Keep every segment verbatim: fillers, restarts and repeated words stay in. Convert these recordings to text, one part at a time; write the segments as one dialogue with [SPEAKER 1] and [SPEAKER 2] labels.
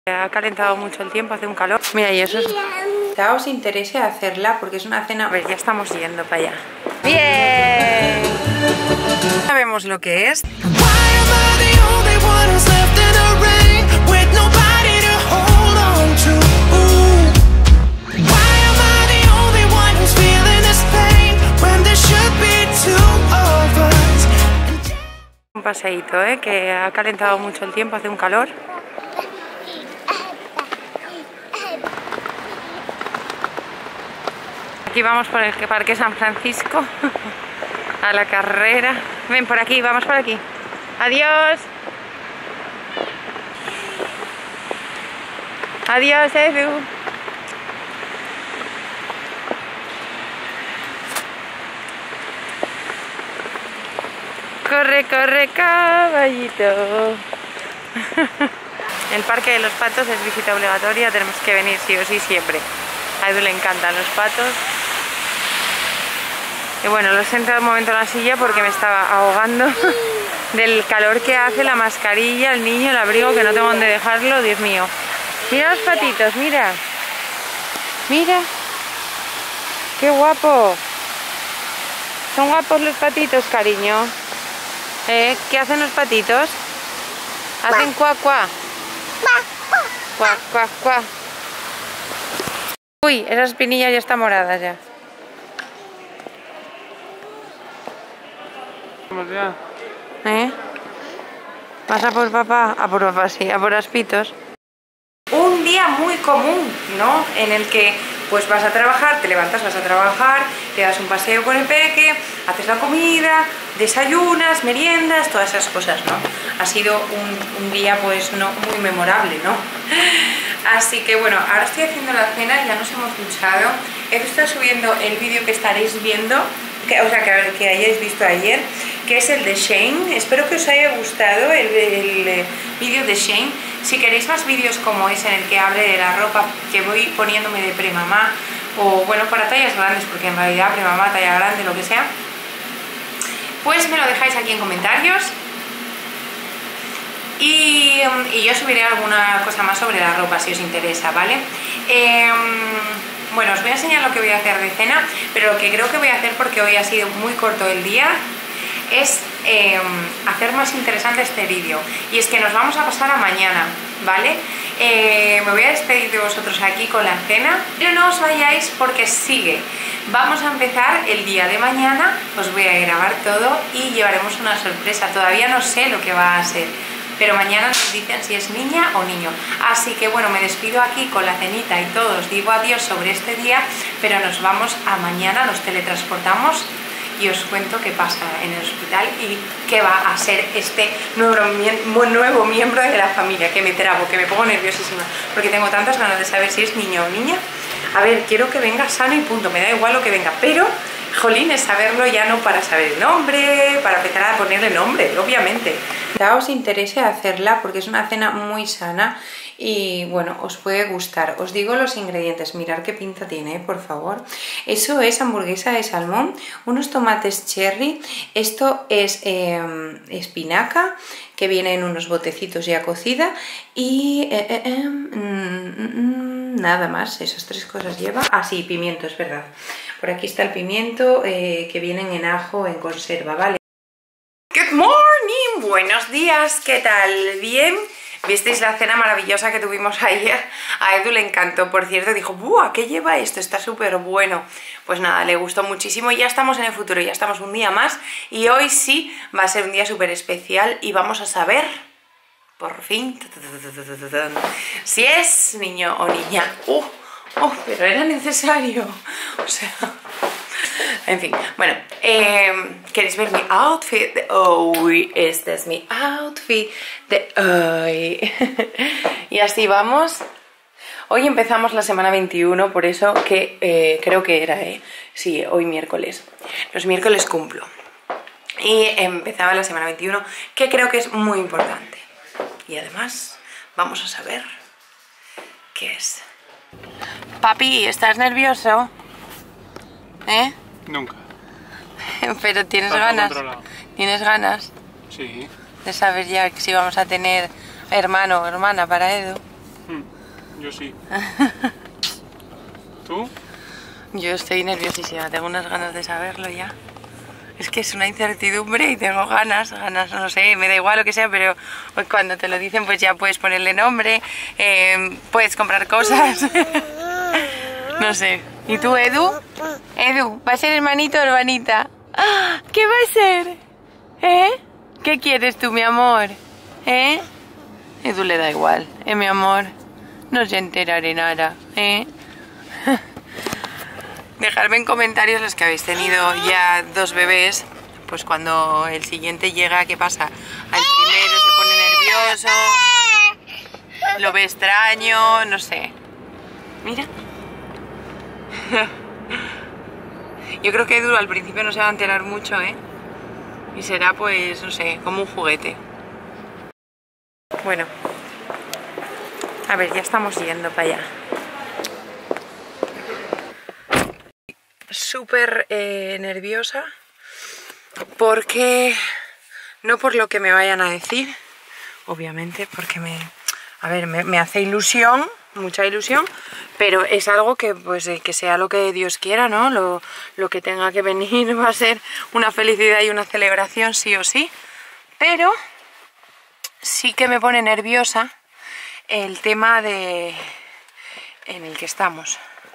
[SPEAKER 1] Ha calentado mucho el tiempo, hace un calor. Mira, y eso es... Ya os interese hacerla porque es una cena... A ver, ya estamos yendo para allá. ¡Bien! Sabemos lo que es. Un paseíto, ¿eh? Que ha calentado mucho el tiempo, hace un calor. Aquí vamos por el Parque San Francisco a la carrera. Ven por aquí, vamos por aquí. Adiós. Adiós, Edu. Corre, corre, caballito. El Parque de los Patos es visita obligatoria, tenemos que venir sí o sí siempre. A Edu le encantan los patos. Y bueno, lo he sentado un momento en la silla porque me estaba ahogando del calor que hace, la mascarilla, el niño, el abrigo, que no tengo dónde dejarlo, Dios mío. Mira los patitos, mira. Mira. Qué guapo. Son guapos los patitos, cariño. ¿Eh? ¿Qué hacen los patitos? Hacen cuá, cuá. Cuá, cuá, cuá. Uy, esa espinilla ya está morada ya.
[SPEAKER 2] Ya.
[SPEAKER 1] ¿Eh? ¿Vas a por papá? A por papá, sí, a por Aspitos. Un día muy común, ¿no? En el que pues vas a trabajar, te levantas, vas a trabajar, te das un paseo con el peque, haces la comida, desayunas, meriendas, todas esas cosas, ¿no? Ha sido un, un día pues no muy memorable, ¿no? Así que bueno, ahora estoy haciendo la cena, ya nos hemos duchado. He estado subiendo el vídeo que estaréis viendo, que, o sea, que, que hayáis visto ayer, que es el de Shane. Espero que os haya gustado el, el, el vídeo de Shane. Si queréis más vídeos como ese en el que hable de la ropa que voy poniéndome de premamá, o bueno, para tallas grandes, porque en realidad premamá, talla grande, lo que sea, pues me lo dejáis aquí en comentarios. Y, y yo subiré alguna cosa más sobre la ropa si os interesa, ¿vale? Eh, bueno, os voy a enseñar lo que voy a hacer de cena, pero lo que creo que voy a hacer, porque hoy ha sido muy corto el día, es eh, hacer más interesante este vídeo. Y es que nos vamos a pasar a mañana, ¿vale? Eh, me voy a despedir de vosotros aquí con la cena, pero no os vayáis porque sigue. Vamos a empezar el día de mañana, os voy a grabar todo y llevaremos una sorpresa. Todavía no sé lo que va a ser, pero mañana nos dicen si es niña o niño. Así que bueno, me despido aquí con la cenita y todo, os digo adiós sobre este día, pero nos vamos a mañana, nos teletransportamos y os cuento qué pasa en el hospital y qué va a ser este nuevo, nuevo miembro de la familia, que me trabo, que me pongo nerviosísima, porque tengo tantas ganas de saber si es niño o niña. A ver, quiero que venga sano y punto, me da igual lo que venga, pero jolín, es saberlo ya no para saber el nombre, para empezar a ponerle nombre, obviamente. Ya os interese hacerla porque es una cena muy sana y bueno, os puede gustar. Os digo los ingredientes, mirad qué pinta tiene, ¿eh? Por favor. Eso es hamburguesa de salmón, unos tomates cherry, esto es eh, espinaca, que viene en unos botecitos ya cocida y eh, eh, eh, mm, mm, nada más, esas tres cosas lleva. Ah, sí, pimiento, es verdad. Por aquí está el pimiento eh, que vienen en ajo en conserva, ¿vale? Good morning, buenos días, ¿qué tal? ¿Bien? ¿Visteis la cena maravillosa que tuvimos ayer? A Edu le encantó, por cierto, dijo, ¡buah! ¿Qué lleva esto? Está súper bueno. Pues nada, le gustó muchísimo y ya estamos en el futuro, ya estamos un día más y hoy sí va a ser un día súper especial y vamos a saber, por fin, si es niño o niña. ¡Uh! ¡Oh! Pero era necesario. O sea... En fin, bueno, eh, ¿queréis ver mi outfit de hoy? Este es mi outfit de hoy. Y así vamos. Hoy empezamos la semana veintiuno, por eso que eh, creo que era, eh, sí, hoy miércoles. Los miércoles cumplo. Y empezaba la semana veintiuno, que creo que es muy importante. Y además vamos a saber qué es. Papi, ¿estás nervioso? ¿Eh?
[SPEAKER 2] Nunca.
[SPEAKER 1] Pero tienes
[SPEAKER 2] Está
[SPEAKER 1] ganas.
[SPEAKER 2] controlado.
[SPEAKER 1] ¿Tienes ganas?
[SPEAKER 2] Sí.
[SPEAKER 1] De saber ya si vamos a tener hermano o hermana para Edu.
[SPEAKER 2] Hmm, yo sí. ¿Tú?
[SPEAKER 1] Yo estoy nerviosísima, tengo unas ganas de saberlo ya. Es que es una incertidumbre y tengo ganas, ganas, no sé, me da igual lo que sea, pero cuando te lo dicen pues ya puedes ponerle nombre, eh, puedes comprar cosas. No sé. ¿Y tú, Edu? Edu, ¿va a ser hermanito o hermanita? ¿Qué va a ser? ¿Eh? ¿Qué quieres tú, mi amor? ¿Eh? Edu le da igual, ¿eh, mi amor? No se enteraré nada, ¿eh? Dejadme en comentarios los que habéis tenido ya dos bebés, pues cuando el siguiente llega, ¿qué pasa? Al primero se pone nervioso, lo ve extraño, no sé. Mira. Yo creo que Edu al principio no se va a enterar mucho, ¿eh? Y será pues, no sé, como un juguete. Bueno. A ver, ya estamos yendo para allá. Súper eh, nerviosa porque no por lo que me vayan a decir, obviamente, porque me, a ver, me, me hace ilusión, mucha ilusión, pero es algo que pues eh, que sea lo que Dios quiera, ¿no? Lo, lo que tenga que venir va a ser una felicidad y una celebración sí o sí, pero sí que me pone nerviosa el tema de en el que estamos.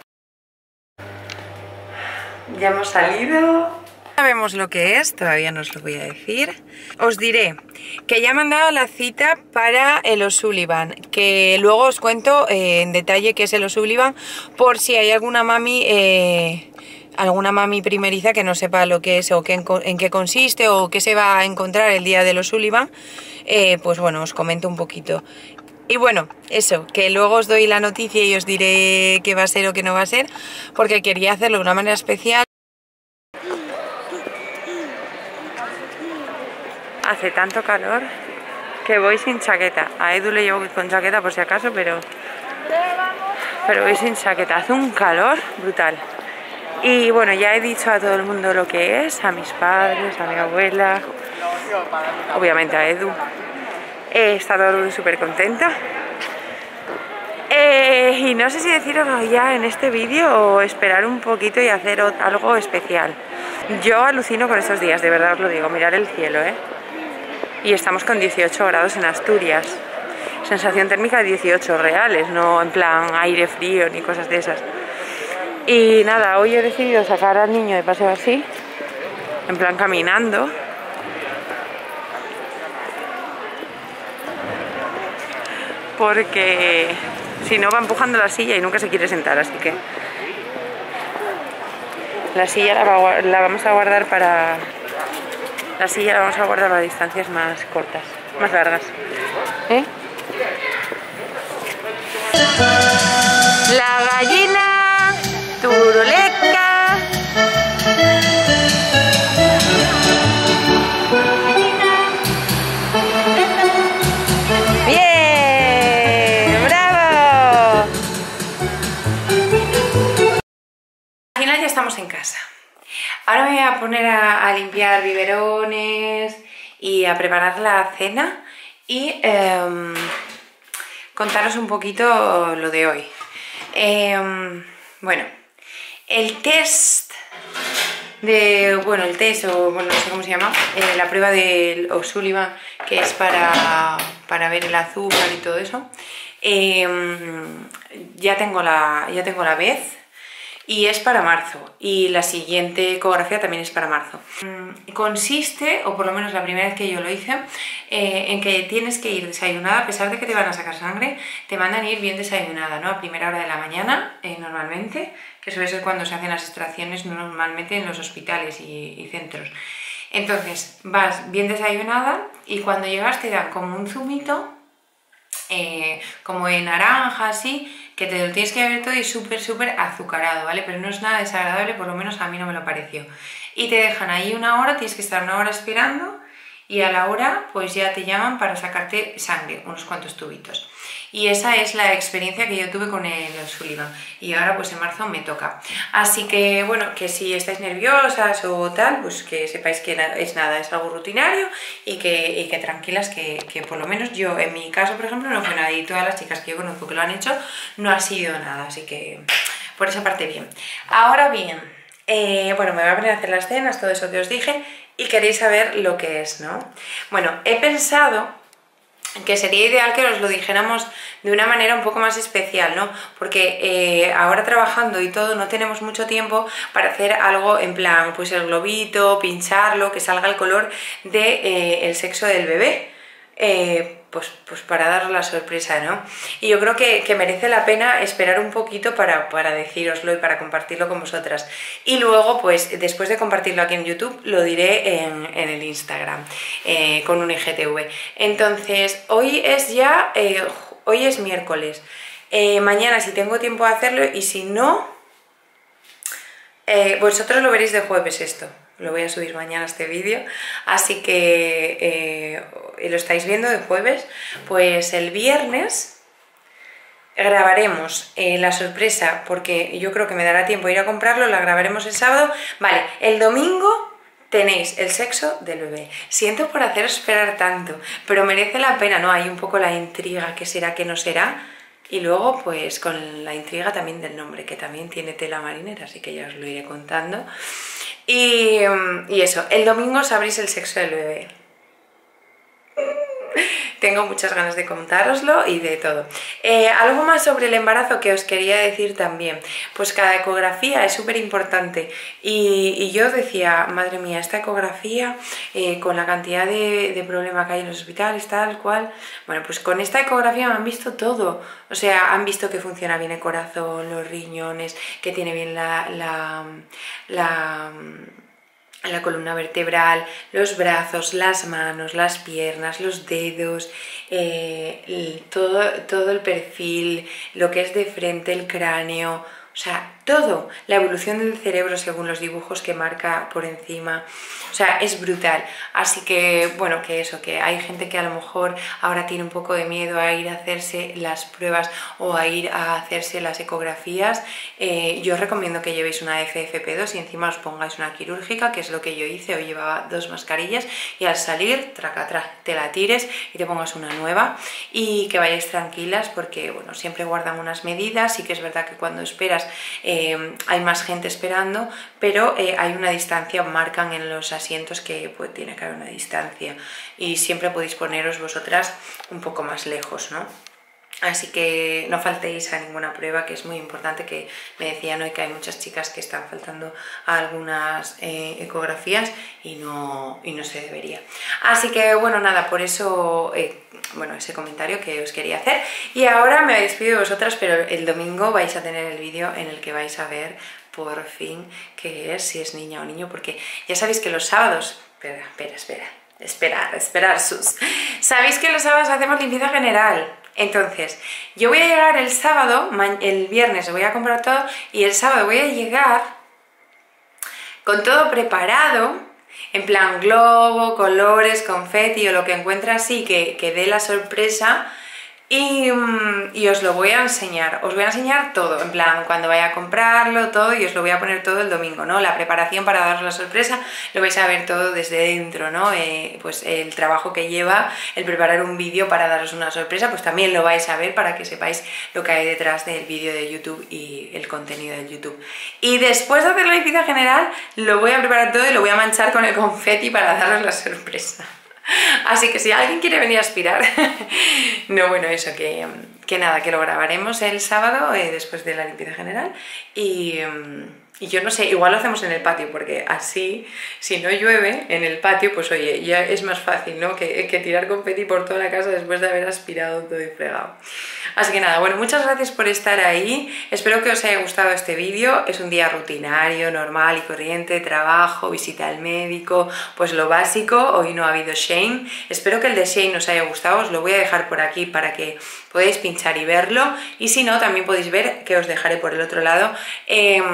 [SPEAKER 1] Ya hemos salido. Sabemos lo que es, todavía no os lo voy a decir. Os diré que ya me han dado la cita para el O'Sullivan, que luego os cuento eh, en detalle qué es el O'Sullivan, por si hay alguna mami, eh, alguna mami primeriza que no sepa lo que es o qué, en, en qué consiste o qué se va a encontrar el día del O'Sullivan, eh, pues bueno, os comento un poquito. Y bueno, eso, que luego os doy la noticia y os diré qué va a ser o qué no va a ser, porque quería hacerlo de una manera especial. Hace tanto calor que voy sin chaqueta. A Edu le llevo con chaqueta por si acaso, pero, pero voy sin chaqueta. Hace un calor brutal. Y bueno, ya he dicho a todo el mundo lo que es, a mis padres, a mi abuela, obviamente a Edu. He estado súper contenta. Eh, y no sé si deciroslo ya en este vídeo o esperar un poquito y hacer algo especial. Yo alucino con estos días, de verdad os lo digo, mirar el cielo, ¿eh? Y estamos con dieciocho grados en Asturias. Sensación térmica de dieciocho reales, no en plan aire frío ni cosas de esas. Y nada, hoy he decidido sacar al niño de paseo así, en plan caminando. Porque si no va empujando la silla y nunca se quiere sentar, así que la silla la, va, la vamos a guardar para la silla la vamos a guardar para distancias más cortas, más largas. ¿Eh? La gallina turuleca. ¡Bien! ¡Bravo! Al final ya estamos en casa. Ahora me voy a poner a, a limpiar biberones y a preparar la cena y eh, contaros un poquito lo de hoy. Eh, bueno, el test de, bueno, el test o bueno, no sé cómo se llama, eh, la prueba del O'Sullivan, que es para, para ver el azúcar y todo eso, eh, ya tengo la, ya tengo la vez. Y es para marzo, y la siguiente ecografía también es para marzo. Consiste, o por lo menos la primera vez que yo lo hice, eh, en que tienes que ir desayunada, a pesar de que te van a sacar sangre, te mandan ir bien desayunada, ¿no? A primera hora de la mañana, eh, normalmente, que suele ser cuando se hacen las extracciones normalmente en los hospitales y, y centros. Entonces, vas bien desayunada y cuando llegas te dan como un zumito, eh, como de naranja, así, que te lo tienes que beber todo y súper, súper azucarado, ¿vale? Pero no es nada desagradable, por lo menos a mí no me lo pareció. Y te dejan ahí una hora, tienes que estar una hora esperando y a la hora pues ya te llaman para sacarte sangre, unos cuantos tubitos. Y esa es la experiencia que yo tuve con el Sullivan, y ahora pues en marzo me toca. Así que bueno, que si estáis nerviosas o tal, pues que sepáis que es nada, es algo rutinario, y que, y que tranquilas, que, que por lo menos yo, en mi caso por ejemplo, no fue nada, y todas las chicas que yo conozco que lo han hecho, no ha sido nada, así que por esa parte bien. Ahora bien, eh, bueno, me voy a poner a hacer las cenas, todo eso que os dije, y queréis saber lo que es, ¿no? Bueno, he pensado que sería ideal que os lo dijéramos de una manera un poco más especial, ¿no? Porque eh, ahora trabajando y todo no tenemos mucho tiempo para hacer algo en plan, pues el globito, pincharlo, que salga el color del de, eh, sexo del bebé. Eh, pues, pues para daros la sorpresa, ¿no? Y yo creo que, que merece la pena esperar un poquito para, para decíroslo y para compartirlo con vosotras. Y luego, pues después de compartirlo aquí en YouTube, lo diré en, en el Instagram, eh, con un I G T V. Entonces, hoy es ya, eh, hoy es miércoles. Eh, mañana si tengo tiempo de hacerlo, y si no, eh, vosotros lo veréis de jueves esto. Lo voy a subir mañana este vídeo, así que eh, lo estáis viendo de jueves. Pues el viernes grabaremos eh, la sorpresa, porque yo creo que me dará tiempo a ir a comprarlo, la grabaremos el sábado. Vale, el domingo tenéis el sexo del bebé. Siento por haceros esperar tanto, pero merece la pena, ¿no? Hay un poco la intriga, qué será, qué no será. Y luego pues con la intriga también del nombre, que también tiene tela marinera, así que ya os lo iré contando. Y, y eso, el domingo sabréis el sexo del bebé. Tengo muchas ganas de contároslo y de todo. Eh, algo más sobre el embarazo que os quería decir también. Pues cada ecografía es súper importante. Y, y yo decía, madre mía, esta ecografía, eh, con la cantidad de, de problema que hay en los hospitales, tal cual. Bueno, pues con esta ecografía me han visto todo. O sea, han visto que funciona bien el corazón, los riñones, que tiene bien la... la, la la columna vertebral, los brazos, las manos, las piernas, los dedos, eh, el, todo, todo el perfil, lo que es de frente, el cráneo, o sea, todo, la evolución del cerebro según los dibujos que marca por encima, o sea, es brutal. Así que, bueno, que eso, que hay gente que a lo mejor ahora tiene un poco de miedo a ir a hacerse las pruebas o a ir a hacerse las ecografías. Eh, yo os recomiendo que llevéis una F F P dos y encima os pongáis una quirúrgica, que es lo que yo hice. Hoy llevaba dos mascarillas y al salir, traca, traca, te la tires y te pongas una nueva, y que vayáis tranquilas, porque, bueno, siempre guardan unas medidas. Sí que es verdad que cuando esperas eh, hay más gente esperando, pero eh, hay una distancia, marcan en los asientos que pues, tiene que haber una distancia, y siempre podéis poneros vosotras un poco más lejos, ¿no? Así que no faltéis a ninguna prueba, que es muy importante, que me decían hoy que hay muchas chicas que están faltando a algunas eh, ecografías y no, y no se debería. Así que bueno, nada, por eso, eh, bueno, ese comentario que os quería hacer. Y ahora me despido de vosotras, pero el domingo vais a tener el vídeo en el que vais a ver por fin qué es, si es niña o niño, porque ya sabéis que los sábados... Espera, espera, espera, esperar, esperar, sus... Sabéis que los sábados hacemos limpieza general. Entonces, yo voy a llegar el sábado, el viernes voy a comprar todo, y el sábado voy a llegar con todo preparado, en plan globo, colores, confeti o lo que encuentre así que, que dé la sorpresa. Y, y os lo voy a enseñar, os voy a enseñar todo, en plan, cuando vaya a comprarlo, todo, y os lo voy a poner todo el domingo, ¿no? La preparación para daros la sorpresa, lo vais a ver todo desde dentro, ¿no? Eh, pues el trabajo que lleva el preparar un vídeo para daros una sorpresa, pues también lo vais a ver para que sepáis lo que hay detrás del vídeo de YouTube y el contenido de YouTube. Y después de hacer la limpieza general, lo voy a preparar todo y lo voy a manchar con el confeti para daros la sorpresa. Así que si alguien quiere venir a aspirar, no, bueno, eso, que, que nada, que lo grabaremos el sábado eh, después de la limpieza general, y, y yo no sé, igual lo hacemos en el patio, porque así, si no llueve en el patio, pues oye, ya es más fácil, ¿no? Que, que tirar confeti por toda la casa después de haber aspirado todo y fregado. Así que nada, bueno, muchas gracias por estar ahí, espero que os haya gustado este vídeo. Es un día rutinario, normal y corriente, trabajo, visita al médico, pues lo básico. Hoy no ha habido Shane, espero que el de Shane os haya gustado, os lo voy a dejar por aquí para que podáis pinchar y verlo, y si no, también podéis ver, que os dejaré por el otro lado, eh,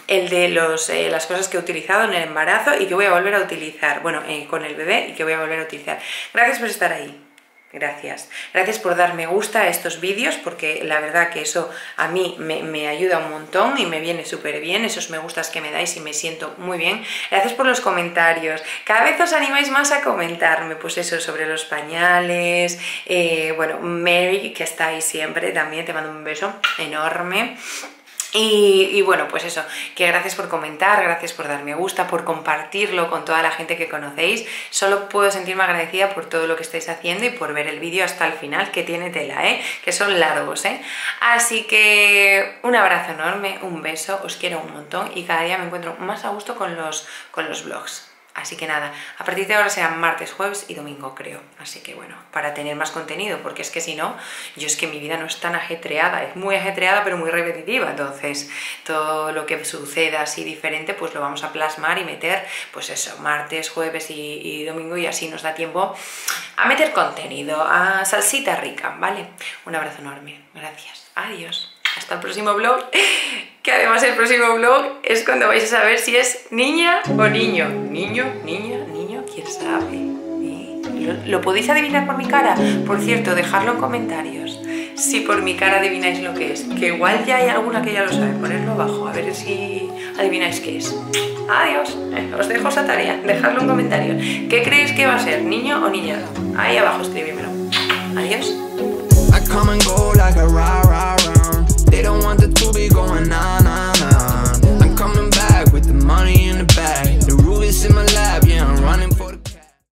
[SPEAKER 1] el de los, eh, las cosas que he utilizado en el embarazo y que voy a volver a utilizar, bueno, eh, con el bebé y que voy a volver a utilizar. Gracias por estar ahí. Gracias. Gracias por dar me gusta a estos vídeos, porque la verdad que eso a mí me, me ayuda un montón y me viene súper bien, esos me gustas que me dais y me siento muy bien. Gracias por los comentarios. Cada vez os animáis más a comentarme, pues eso, sobre los pañales. Eh, bueno, Mary, que está ahí siempre, también te mando un beso enorme. Y, y bueno, pues eso, que gracias por comentar, gracias por dar me gusta, por compartirlo con toda la gente que conocéis. Solo puedo sentirme agradecida por todo lo que estáis haciendo y por ver el vídeo hasta el final, que tiene tela, ¿eh? Que son largos, ¿eh? Así que un abrazo enorme, un beso, os quiero un montón y cada día me encuentro más a gusto con los, con los vlogs. Así que nada, a partir de ahora serán martes, jueves y domingo, creo. Así que bueno, para tener más contenido, porque es que si no, yo es que mi vida no es tan ajetreada, es muy ajetreada pero muy repetitiva. Entonces, todo lo que suceda así diferente, pues lo vamos a plasmar y meter, pues eso, martes, jueves y, y domingo, y así nos da tiempo a meter contenido, a salsita rica, ¿vale? Un abrazo enorme, gracias, adiós. Hasta el próximo vlog, que además el próximo vlog es cuando vais a saber si es niña o niño. Niño, niña, niño, quién sabe. ¿Eh? ¿Lo, ¿Lo podéis adivinar por mi cara? Por cierto, dejadlo en comentarios si por mi cara adivináis lo que es. Que igual ya hay alguna que ya lo sabe. Ponedlo abajo, a ver si adivináis qué es. Adiós, eh, os dejo esa tarea, dejadlo en comentarios. ¿Qué creéis que va a ser, niño o niña? Ahí abajo escribímelo. Adiós.